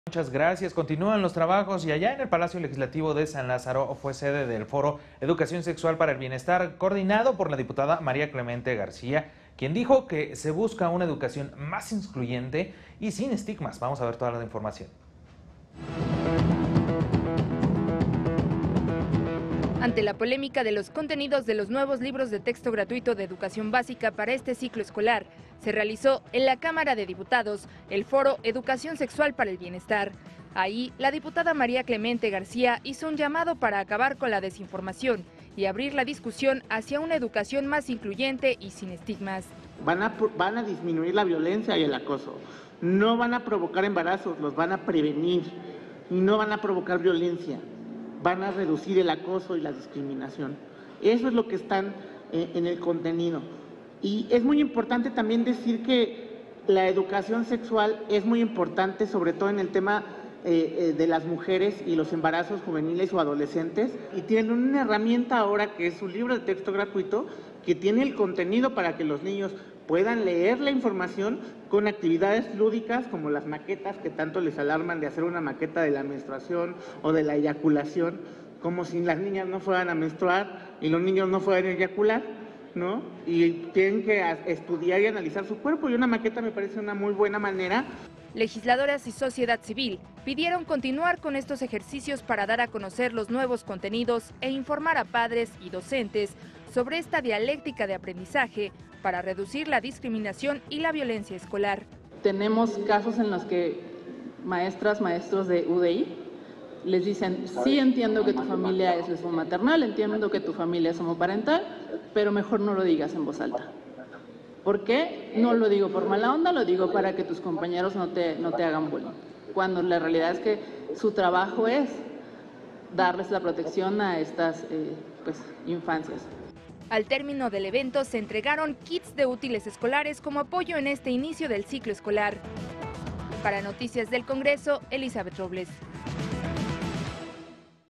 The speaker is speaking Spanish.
Muchas gracias. Continúan los trabajos y allá en el Palacio Legislativo de San Lázaro fue sede del foro Educación Sexual para el Bienestar, coordinado por la diputada María Clemente García, quien dijo que se busca una educación más incluyente y sin estigmas. Vamos a ver toda la información. Ante la polémica de los contenidos de los nuevos libros de texto gratuito de educación básica para este ciclo escolar, se realizó en la Cámara de Diputados el foro Educación Sexual para el Bienestar. Ahí, la diputada María Clemente García hizo un llamado para acabar con la desinformación y abrir la discusión hacia una educación más incluyente y sin estigmas. Van a disminuir la violencia y el acoso. No van a provocar embarazos, los van a prevenir y no van a provocar violencia. Van a reducir el acoso y la discriminación. Eso es lo que están en el contenido. Y es muy importante también decir que la educación sexual es muy importante, sobre todo en el tema de las mujeres y los embarazos juveniles o adolescentes. Y tienen una herramienta ahora que es un libro de texto gratuito que tiene el contenido para que los niños puedan leer la información con actividades lúdicas como las maquetas que tanto les alarman de hacer una maqueta de la menstruación o de la eyaculación, como si las niñas no fueran a menstruar y los niños no fueran a eyacular, ¿no? Y tienen que estudiar y analizar su cuerpo, y una maqueta me parece una muy buena manera. Legisladoras y sociedad civil pidieron continuar con estos ejercicios para dar a conocer los nuevos contenidos e informar a padres y docentes sobre esta dialéctica de aprendizaje para reducir la discriminación y la violencia escolar. Tenemos casos en los que maestros de UDI les dicen: sí, entiendo que tu familia es lesbomaternal, entiendo que tu familia es homoparental, pero mejor no lo digas en voz alta. ¿Por qué? No lo digo por mala onda, lo digo para que tus compañeros no te hagan bullying. Cuando la realidad es que su trabajo es darles la protección a estas infancias. Al término del evento se entregaron kits de útiles escolares como apoyo en este inicio del ciclo escolar. Para Noticias del Congreso, Elizabeth Robles.